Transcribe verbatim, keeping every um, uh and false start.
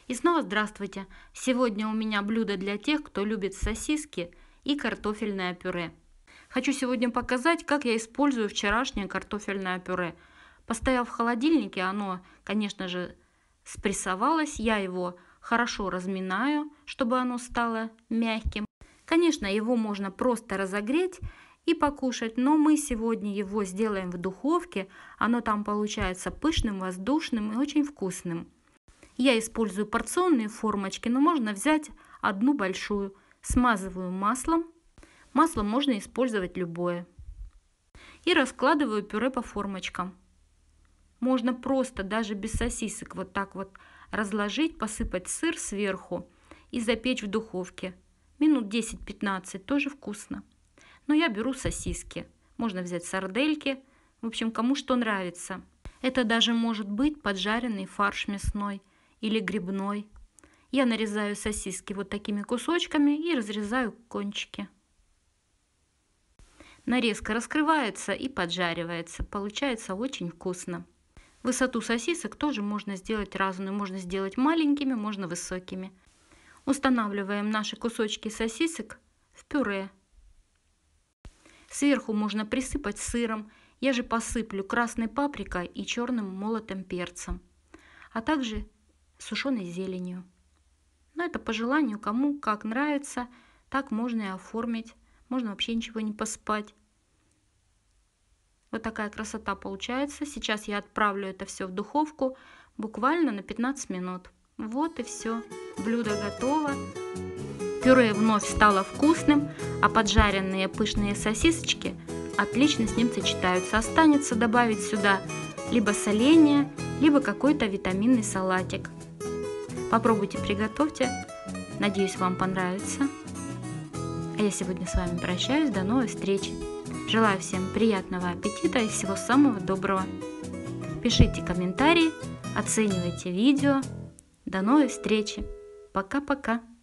И снова здравствуйте! Сегодня у меня блюдо для тех, кто любит сосиски и картофельное пюре. Хочу сегодня показать, как я использую вчерашнее картофельное пюре. Постояв в холодильнике, оно, конечно же, спрессовалось. Я его хорошо разминаю, чтобы оно стало мягким. Конечно, его можно просто разогреть и покушать, но мы сегодня его сделаем в духовке. Оно там получается пышным, воздушным и очень вкусным. Я использую порционные формочки, но можно взять одну большую. Смазываю маслом. Масло можно использовать любое. И раскладываю пюре по формочкам. Можно просто, даже без сосисок, вот так вот разложить, посыпать сыр сверху и запечь в духовке. Минут десять-пятнадцать, тоже вкусно. Но я беру сосиски. Можно взять сардельки. В общем, кому что нравится. Это даже может быть поджаренный фарш мясной или грибной. Я нарезаю сосиски вот такими кусочками и разрезаю кончики. Нарезка раскрывается и поджаривается. Получается очень вкусно. Высоту сосисок тоже можно сделать разную. Можно сделать маленькими, можно высокими. Устанавливаем наши кусочки сосисок в пюре. Сверху можно присыпать сыром. Я же посыплю красной паприкой и черным молотым перцем, а также сушеной зеленью. Но это по желанию, кому как нравится, так можно и оформить. Можно вообще ничего не посыпать. Вот такая красота получается. Сейчас я отправлю это все в духовку буквально на пятнадцать минут. Вот и все. Блюдо готово. Пюре вновь стало вкусным, а поджаренные пышные сосисочки отлично с ним сочетаются. Останется добавить сюда либо соленье, либо какой-то витаминный салатик. Попробуйте, приготовьте. Надеюсь, вам понравится. А я сегодня с вами прощаюсь. До новой встречи. Желаю всем приятного аппетита и всего самого доброго. Пишите комментарии, оценивайте видео. До новой встречи. Пока-пока.